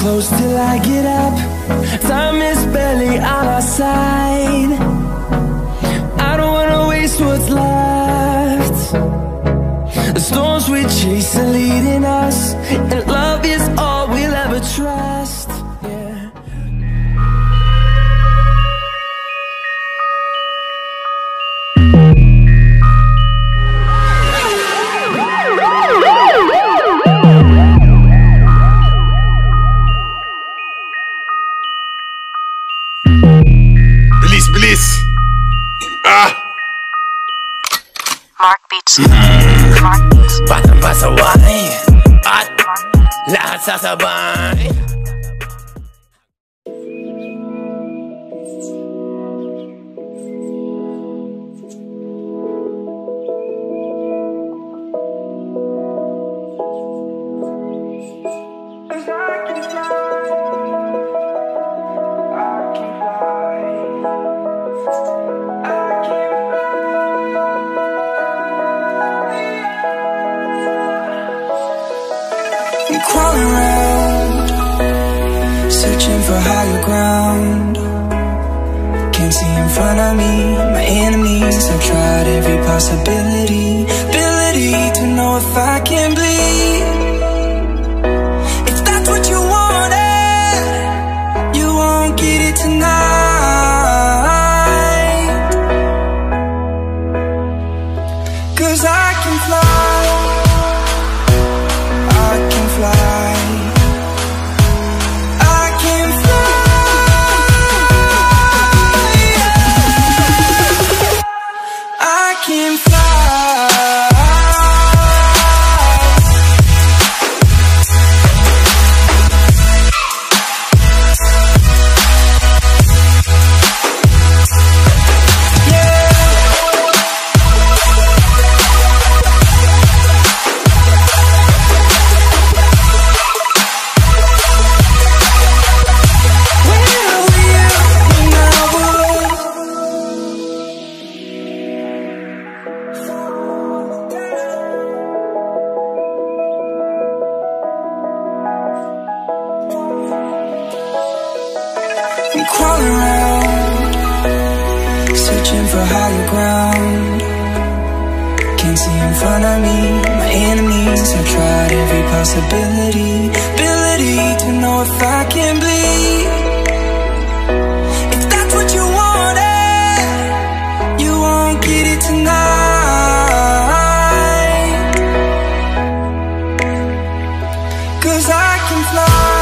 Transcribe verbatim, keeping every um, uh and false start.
close till I get up. Time is barely on our side. I don't wanna waste what's left. The storms we chase are leading us, and love is all we'll ever trust. Yeah. Release, release. Ah. Mark Beats. Mark Beats. Batang pasaway at lahat sasabay. Crawling around, searching for higher ground. Can't see in front of me, my enemies. I've tried every possibility, ability to know if I can bleed. If that's what you wanted, you won't get it tonight. 'Cause I can fly, fly. I can fly, yeah. I can fly. I'm crawling around, searching for higher ground. Can't see in front of me, my enemies. I've tried every possibility, ability to know if I can bleed. If that's what you wanted, you won't get it tonight. 'Cause I can fly.